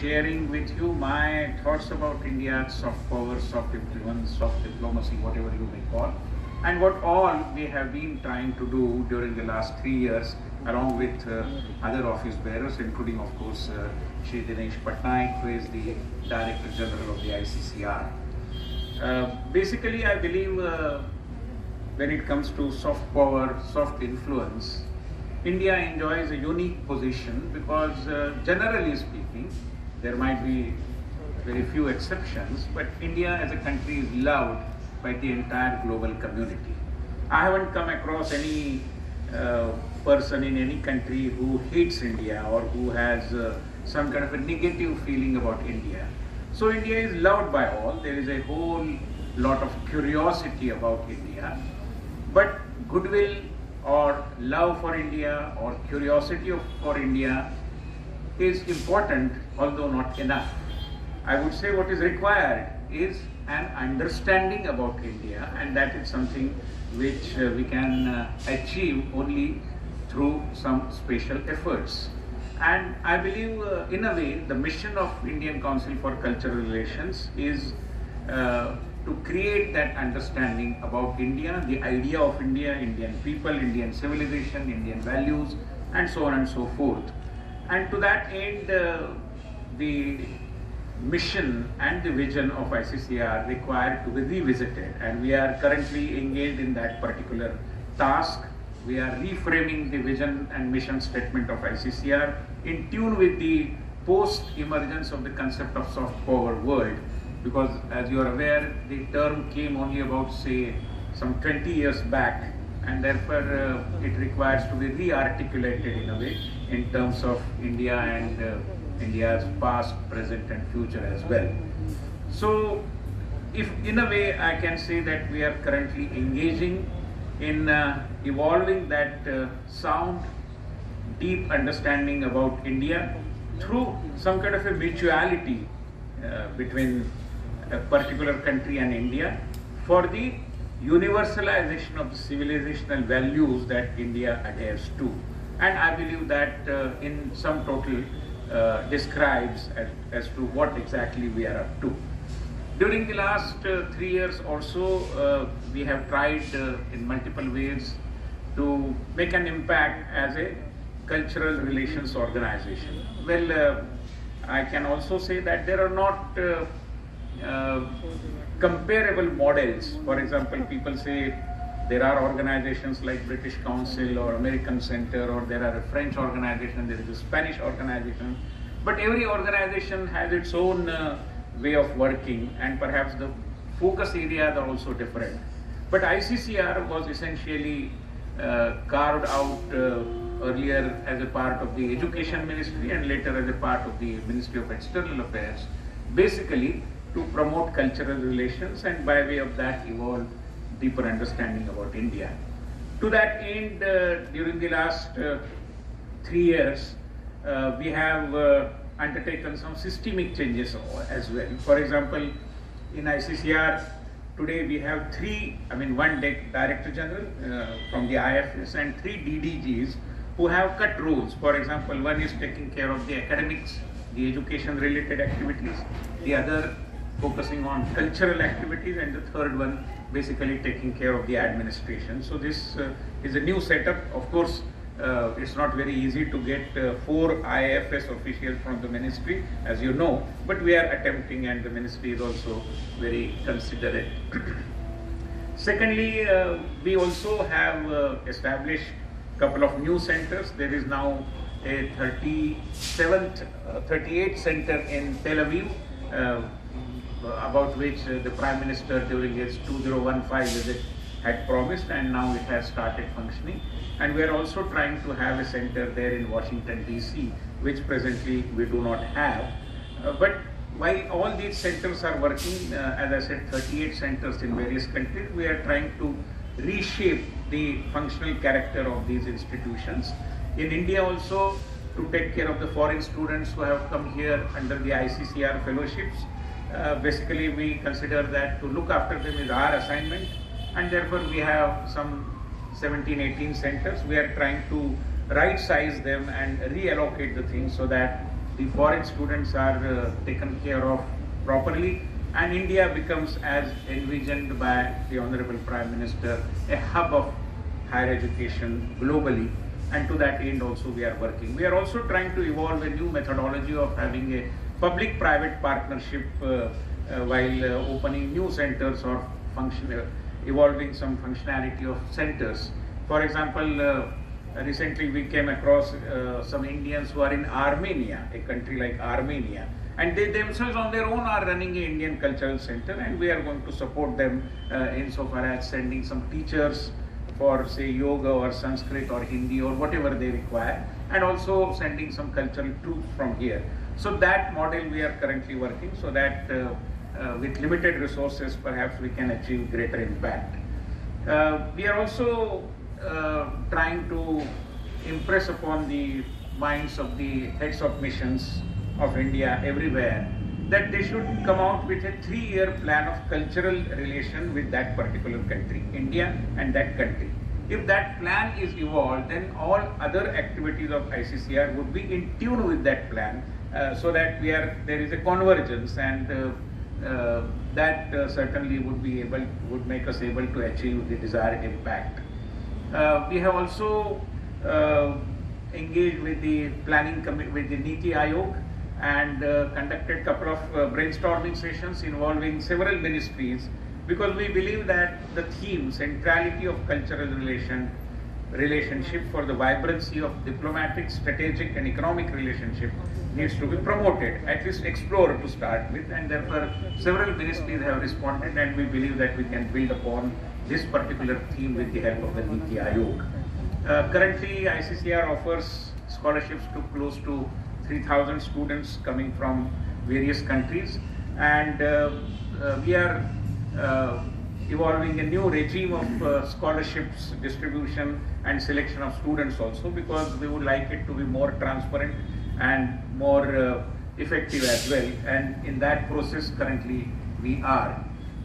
sharing with you my thoughts about India's soft power, soft influence, soft diplomacy, whatever you may call, and what all we have been trying to do during the last 3 years, along with other office bearers, including, of course, Shri Dinesh Patnaik, who is the Director General of the ICCR. Basically, I believe when it comes to soft power, soft influence, India enjoys a unique position because generally speaking, there might be very few exceptions, but India as a country is loved by the entire global community. I haven't come across any person in any country who hates India or who has some kind of a negative feeling about India. So India is loved by all. There is a whole lot of curiosity about India, but goodwill or love for India or curiosity for India is important, although not enough. I would say what is required is an understanding about India, and that is something which we can achieve only through some special efforts. And I believe in a way the mission of Indian Council for Cultural Relations is to create that understanding about India, the idea of India, Indian people, Indian civilization, Indian values, and so on and so forth. And to that end, the mission and the vision of ICCR required to be revisited, and we are currently engaged in that particular task. We are reframing the vision and mission statement of ICCR in tune with the post-emergence of the concept of soft power world, because as you are aware, the term came only about, say, some 20 years back, and therefore it requires to be re-articulated in a way in terms of India and India's past, present and future as well. So if in a way I can say that we are currently engaging in evolving that sound, deep understanding about India through some kind of a mutuality between a particular country and India for the universalization of the civilizational values that India adheres to. And I believe that in sum total describes as to what exactly we are up to. During the last 3 years also, we have tried in multiple ways to make an impact as a cultural relations organization. Well, I can also say that there are not comparable models. For example, people say there are organizations like British Council or American Center, or there are a French organization, there is a Spanish organization, but every organization has its own way of working, and perhaps the focus areas are also different. But ICCR was essentially carved out earlier as a part of the Education Ministry and later as a part of the Ministry of External Affairs, basically to promote cultural relations and by way of that evolve deeper understanding about India. To that end, during the last 3 years, we have undertaken some systemic changes as well. For example, in ICCR, today we have one Director General from the IFS and 3 DDGs who have cut roles. For example, one is taking care of the academics, the education related activities, the other focusing on cultural activities, and the third one basically taking care of the administration. So this is a new setup. Of course, it's not very easy to get 4 IFS officials from the ministry, as you know, but we are attempting, and the ministry is also very considerate. Secondly, we also have established a couple of new centers. There is now a 38th center in Tel Aviv, about which the Prime Minister during his 2015 visit had promised, and now it has started functioning. And we are also trying to have a center there in Washington DC, which presently we do not have. But while all these centers are working, as I said, 38 centers in various countries, we are trying to reshape the functional character of these institutions. In India also, to take care of the foreign students who have come here under the ICCR fellowships, basically we consider that to look after them is our assignment, and therefore we have some 17-18 centers. We are trying to right size them and reallocate the things so that the foreign students are taken care of properly, and India becomes, as envisioned by the Honorable Prime Minister, a hub of higher education globally, and to that end also we are working. We are also trying to evolve a new methodology of having a public-private partnership while opening new centers or evolving some functionality of centers. For example, recently we came across some Indians who are in Armenia, a country like Armenia, and they themselves on their own are running an Indian Cultural Center, and we are going to support them insofar as sending some teachers for say yoga or Sanskrit or Hindi or whatever they require, and also sending some cultural troops from here. So that model we are currently working, so that with limited resources perhaps we can achieve greater impact. We are also trying to impress upon the minds of the heads of missions of India everywhere that they should come out with a 3-year plan of cultural relation with that particular country, India and that country. If that plan is evolved, then all other activities of ICCR would be in tune with that plan, so that there is a convergence, and that certainly would make us able to achieve the desired impact. We have also engaged with the planning committee, with the Niti Aayog, and conducted a couple of brainstorming sessions involving several ministries, because we believe that the theme, centrality of cultural relationship for the vibrancy of diplomatic, strategic and economic relationship needs to be promoted, at least explored to start with, and therefore several ministries have responded, and we believe that we can build upon this particular theme with the help of the Niti Aayog. Currently, ICCR offers scholarships to close to 3,000 students coming from various countries, and we are evolving a new regime of scholarships distribution and selection of students also, because we would like it to be more transparent and more effective as well, and in that process currently we are.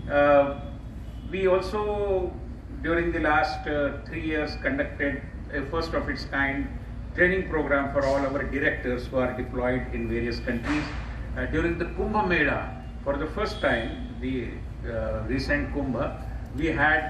We also during the last 3 years conducted a first of its kind training program for all our directors who are deployed in various countries. During the Kumbh Mela, for the first time, the recent Kumbh, we had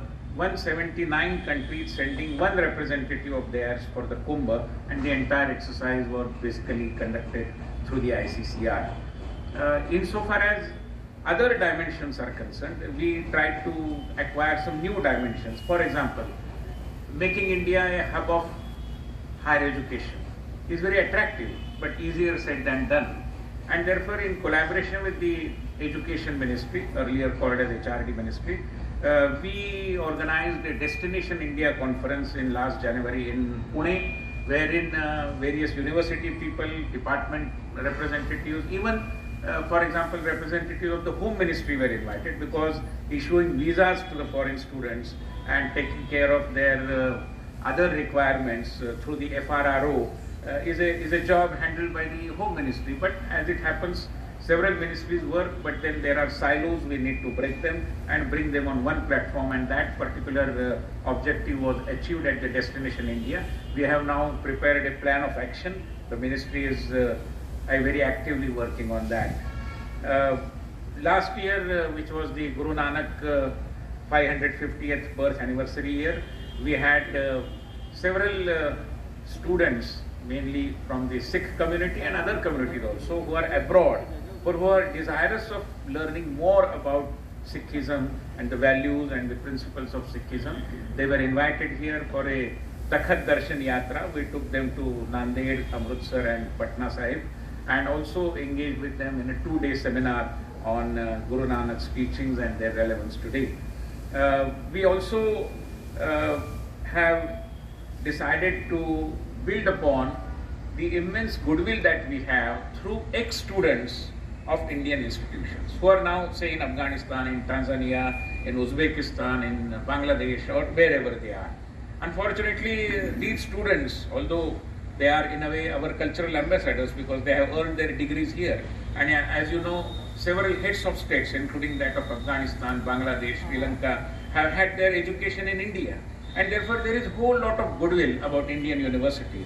179 countries sending one representative of theirs for the Kumbh, and the entire exercise was basically conducted through the ICCR. Insofar as other dimensions are concerned, we tried to acquire some new dimensions. For example, making India a hub of higher education is very attractive, but easier said than done. And therefore, in collaboration with the Education Ministry, earlier called as HRD Ministry, we organized a Destination India conference in last January in Pune, wherein various university people, department representatives, even for example, representatives of the Home Ministry were invited, because issuing visas to the foreign students and taking care of their other requirements through the FRRO is a job handled by the Home Ministry. But as it happens, several ministries work, but then there are silos, we need to break them and bring them on one platform, and that particular objective was achieved at the Destination India. We have now prepared a plan of action. The ministry is very actively working on that. Last year, which was the Guru Nanak 550th birth anniversary year, we had several students, mainly from the Sikh community and other communities also, who are abroad, or who are desirous of learning more about Sikhism and the values and the principles of Sikhism. They were invited here for a Takhat Darshan Yatra. We took them to Nanded, Amritsar and Patna Sahib, and also engaged with them in a 2-day seminar on Guru Nanak's teachings and their relevance today. We also have decided to build upon the immense goodwill that we have through ex-students of Indian institutions who are now, say, in Afghanistan, in Tanzania, in Uzbekistan, in Bangladesh, or wherever they are. Unfortunately, these students, although they are in a way our cultural ambassadors because they have earned their degrees here, and as you know, several heads of states, including that of Afghanistan, Bangladesh, Sri Lanka, have had their education in India, and therefore there is a whole lot of goodwill about Indian universities.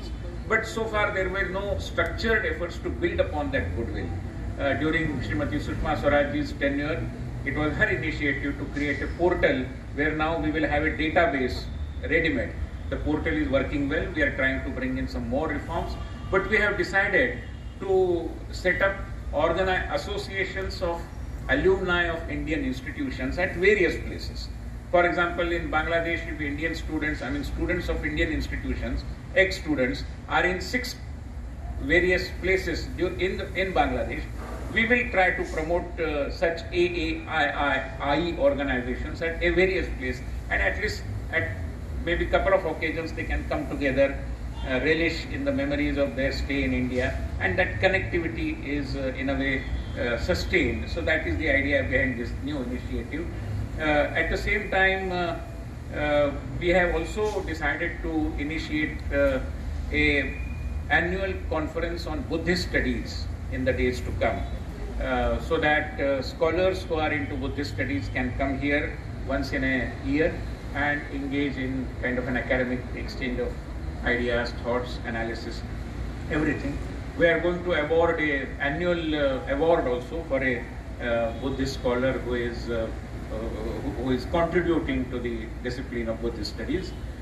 but so far there were no structured efforts to build upon that goodwill. During Srimati Sushma Swaraj's tenure, it was her initiative to create a portal where now we will have a database ready-made. The portal is working well. We are trying to bring in some more reforms, but we have decided to set up associations of alumni of Indian institutions at various places. For example, in Bangladesh, if Indian students, students of Indian institutions, ex-students, are in 6 various places in Bangladesh, we will try to promote such AAII organizations at a various place, and at least at maybe couple of occasions they can come together, relish in the memories of their stay in India, and that connectivity is in a way sustained. So that is the idea behind this new initiative. At the same time, we have also decided to initiate a annual conference on Buddhist studies in the days to come, so that scholars who are into Buddhist studies can come here once in a year and engage in kind of an academic exchange of ideas, thoughts, analysis, everything. We are going to award an annual award also for a Buddhist scholar who is contributing to the discipline of Buddhist studies.